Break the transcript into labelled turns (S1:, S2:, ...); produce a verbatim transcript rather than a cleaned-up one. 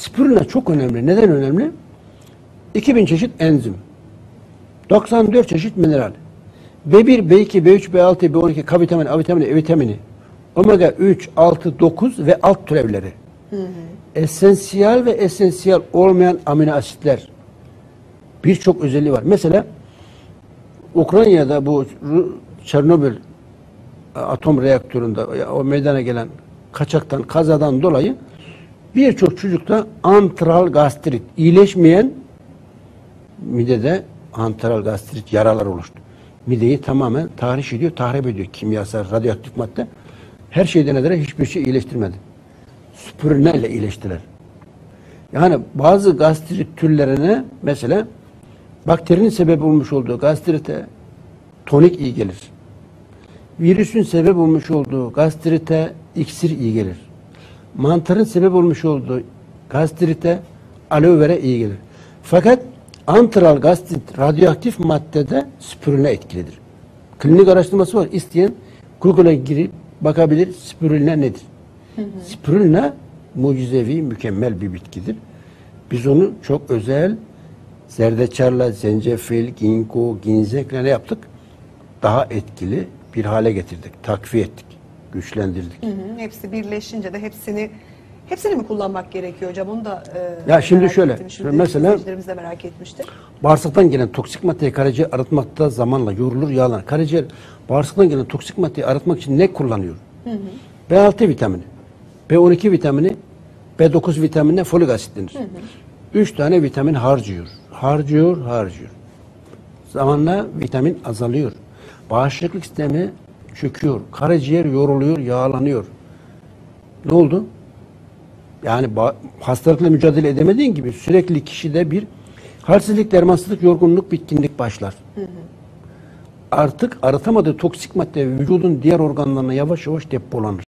S1: Spirulina çok önemli. Neden önemli? iki bin çeşit enzim. doksan dört çeşit mineral. B bir, B iki, B üç, B altı, B on iki, K vitamini, A vitamini, E vitamini, omega üç, altı, dokuz ve alt türevleri. Hı hı. Esansiyel ve esansiyel olmayan amino asitler. Birçok özelliği var. Mesela Ukrayna'da bu Çernobil atom reaktöründe o meydana gelen kaçaktan, kazadan dolayı birçok çocukta antral gastrit, iyileşmeyen midede antral gastrit yaralar oluştu. Mideyi tamamen tahriş ediyor, tahrip ediyor kimyasal, radyoaktif madde. Her şeyden ederek hiçbir şey iyileştirmedi. Spirulina ile iyileştiler. Yani bazı gastrit türlerine mesela bakterinin sebep olmuş olduğu gastrite tonik iyi gelir. Virüsün sebep olmuş olduğu gastrite iksir iyi gelir. Mantarın sebep olmuş olduğu gastrite aloe vera iyi gelir. Fakat antral gastrit radyoaktif maddede spirulina etkilidir. Klinik araştırması var. İsteyen Google'a girip bakabilir spirulina nedir? Hı hı. Spirulina mucizevi, mükemmel bir bitkidir. Biz onu çok özel zerdeçarla, zencefil, ginkgo, ginzekle ne yaptık? Daha etkili bir hale getirdik. Takviye ettik. Güçlendirdik. Hı hı.
S2: Hepsi birleşince de hepsini hepsini mi kullanmak gerekiyor hocam? Onu da
S1: e, ya şimdi şöyle.
S2: Şimdi
S1: mesela
S2: de merak etmiştir.
S1: Bağırsaktan gelen toksik maddeyi karaciğer arıtmakta zamanla yoğrulur, yağlanır. Karaciğer bağırsaktan gelen toksik maddeyi arıtmak için ne kullanıyor? Hı hı. B altı vitamini, B on iki vitamini, B dokuz vitamini, folik asit denir. Hı hı. Üç tane vitamin harcıyor. Harcıyor, harcıyor. Zamanla vitamin azalıyor. Bağışıklık sistemi çöküyor. Karaciğer yoruluyor, yağlanıyor. Ne oldu? Yani hastalıkla mücadele edemediğin gibi sürekli kişide bir halsizlik, dermansızlık, yorgunluk, bitkinlik başlar. Hı hı. Artık arıtamadığı toksik madde vücudun diğer organlarına yavaş yavaş depolanır.